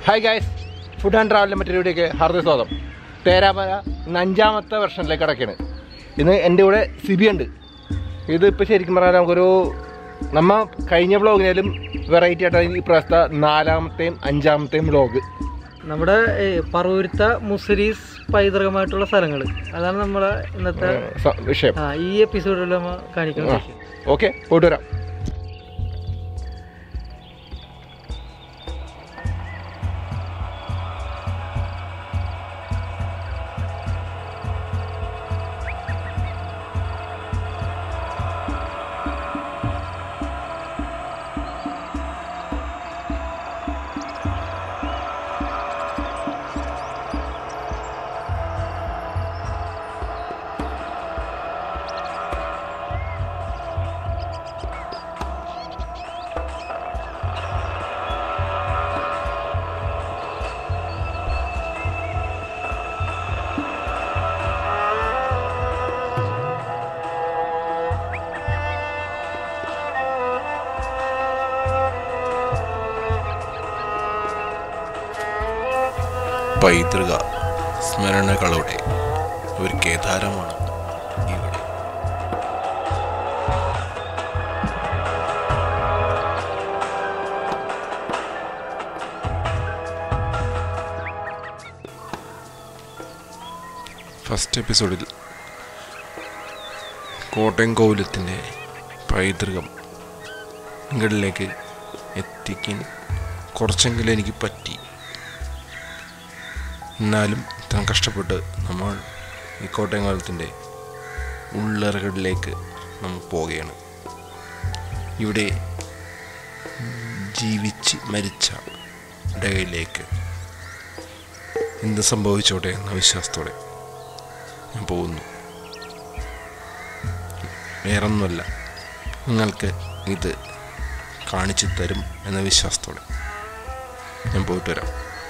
Hi guys, food and ട്രാവലിൻ്റെ മറ്റൊരു വീഡിയോക്ക് ഹാർദവ സ്വാഗതം. പേരാമല ഇന്ന് 5ാമത്തെ വെർഷനിലേക്ക് കിടക്കുകയാണ്. ഇന്ന് എൻ്റെ കൂടെ സിബി ഉണ്ട്. ഇതിപ്പോൾ ശരിക്കും പറഞ്ഞാൽ നമുക്കൊരു കഴിഞ്ഞ വ്ളോഗിനാലും വെറൈറ്റി ആയിട്ടാണ് ഈ പ്രാവശ്യത്തെ 4ാമത്തെയും 5ാമത്തെയും വ്ളോഗ്. നമ്മുടെ പറവൂരത്ത മുസ്ലിസ് പൈതൃകമായിട്ടുള്ള സ്ഥലങ്ങൾ, അതാണ് നമ്മുടെ ഇന്നത്തെ വിഷയം. ഈ എപ്പിസോഡിൽ നമ്മൾ കാണിക്കുന്നത്. ഓക്കെ, പോയിട്ട് വരാം. പൈതൃക സ്മരണകളുടെ ഒരു കേദാരമാണ് ഇവിടെ. ഫസ്റ്റ് എപ്പിസോഡിൽ കോട്ടയം കോവിലത്തിൻ്റെ പൈതൃകം നിങ്ങളിലേക്ക് എത്തിക്കാൻ കുറച്ചെങ്കിലും എനിക്ക് പറ്റി. എന്നാലും ഇത്രയും കഷ്ടപ്പെട്ട് നമ്മൾ ഈ കോട്ടയം കോവിലത്തിൻ്റെ ഉള്ളറകളിലേക്ക് നമ്മൾ പോവുകയാണ്. ഇവിടെ ജീവിച്ച് മരിച്ച ഇടയിലേക്ക് എന്ത് സംഭവിച്ചോട്ടെ എന്ന വിശ്വാസത്തോടെ ഞാൻ പോകുന്നു. വേറൊന്നുമല്ല, നിങ്ങൾക്ക് ഇത് കാണിച്ചു തരും എന്ന വിശ്വാസത്തോടെ ഞാൻ പോയിട്ട് വരാം.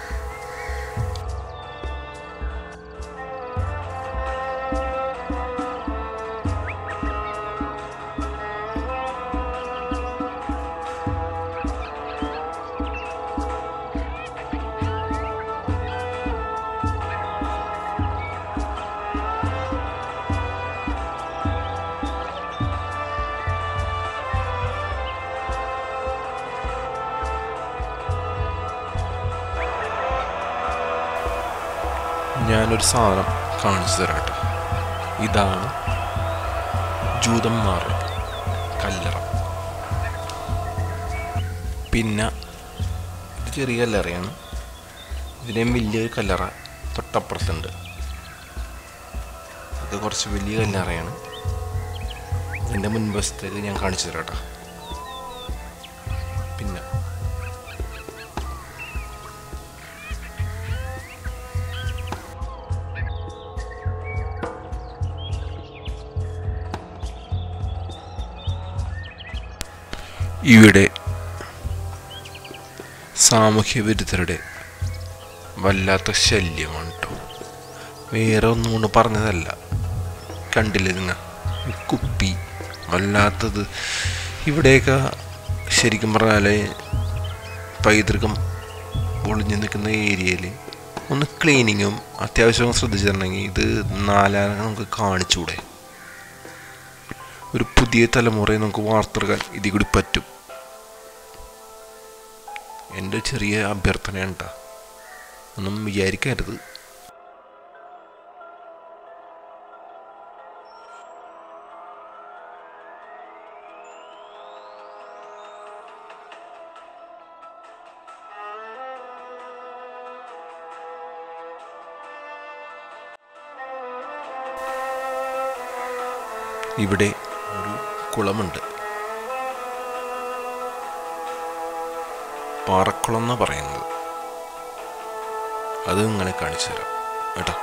ഞാനൊരു സാധനം കാണിച്ചു തരാട്ടെ. ഇതാണ് ജൂതന്മാരുടെ കല്ലറ. പിന്നെ ഇത് ചെറിയ കല്ലറയാണ്. ഇതിനേം വലിയൊരു കല്ലറ തൊട്ടപ്പുറത്തുണ്ട്. ഇത് കുറച്ച് വലിയ കല്ലറയാണ്. എൻ്റെ മുൻവശത്തേക്ക് ഞാൻ കാണിച്ചു തരാട്ടെ. പിന്നെ ഇവിടെ സാമൂഹ്യ വിരുദ്ധരുടെ വല്ലാത്ത ശല്യമാണ് കേട്ടോ. വേറെ ഒന്നും കൊണ്ട് പറഞ്ഞതല്ല. കണ്ടില്ലേ നിങ്ങൾ, കുപ്പി വല്ലാത്തത്. ഇവിടെയൊക്കെ ശരിക്കും പറഞ്ഞാൽ പൈതൃകം ഒളിഞ്ഞു നിൽക്കുന്ന ഏരിയയിൽ ഒന്ന് ക്ലീനിങ്ങും അത്യാവശ്യം ശ്രദ്ധിച്ചിട്ടുണ്ടെങ്കിൽ ഇത് 4 നമുക്ക് കാണിച്ചുകൂടെ? ഒരു പുതിയ തലമുറയെ നമുക്ക് വാർത്തെടുക്കാൻ ഇതിൽ കൂടി പറ്റും. എൻ്റെ ചെറിയ അഭ്യർത്ഥനയാണ് കേട്ടോ, ഒന്നും വിചാരിക്കരുത്. ഇവിടെ ഒരു കുളമുണ്ട്. പാറക്കുളം എന്നാണ് പറയുന്നത്. അത് നിങ്ങളെ കാണിച്ചു തരാം കേട്ടോ.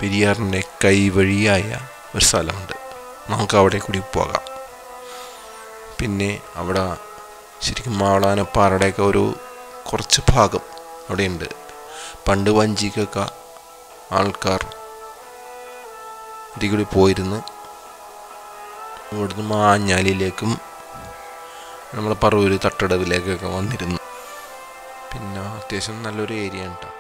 പെരിയാറിൻ്റെ കൈവഴിയായ ഒരു സ്ഥലമുണ്ട്. നമുക്ക് അവിടെ കൂടി പോകാം. പിന്നെ അവിടെ ശരിക്കും മാളാനപ്പാറയുടെയൊക്കെ ഒരു കുറച്ച് ഭാഗം അവിടെയുണ്ട്. പണ്ട് വഞ്ചിക്കൊക്കെ ആൾക്കാർ ഇതിൽ കൂടി പോയിരുന്ന് ഇവിടുന്ന് മാഞ്ഞാലിയിലേക്കും നമ്മളെ പറവൂർ തട്ടടവിലേക്കൊക്കെ വന്നിരുന്നു. പിന്നെ അത്യാവശ്യം നല്ലൊരു ഏരിയ ഉണ്ട്.